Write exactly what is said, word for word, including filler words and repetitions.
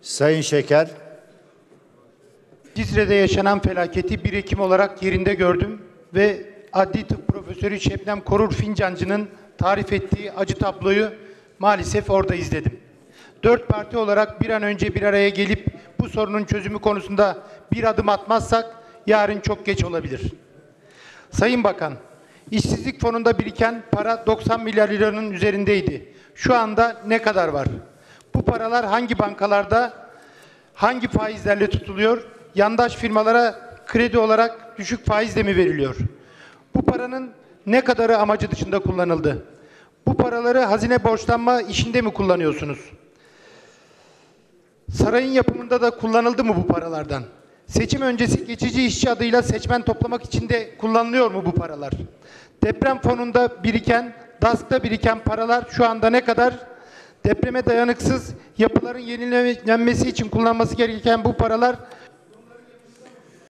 Sayın Şeker. Cizre'de yaşanan felaketi bir hekim olarak yerinde gördüm ve Adli Tıp Profesörü Şebnem Korur Fincancı'nın tarif ettiği acı tabloyu maalesef orada izledim. Dört parti olarak bir an önce bir araya gelip bu sorunun çözümü konusunda bir adım atmazsak yarın çok geç olabilir. Sayın Bakan, işsizlik fonunda biriken para doksan milyar liranın üzerindeydi. Şu anda ne kadar var? Bu paralar hangi bankalarda, hangi faizlerle tutuluyor? Yandaş firmalara kredi olarak düşük faizle mi veriliyor? Bu paranın ne kadarı amacı dışında kullanıldı? Bu paraları hazine borçlanma işinde mi kullanıyorsunuz? Sarayın yapımında da kullanıldı mı bu paralardan? Seçim öncesi geçici işçi adıyla seçmen toplamak için de kullanılıyor mu bu paralar? Deprem fonunda biriken, D A S K'ta biriken paralar şu anda ne kadar? Depreme dayanıksız yapıların yenilenmesi için kullanılması gereken bu paralar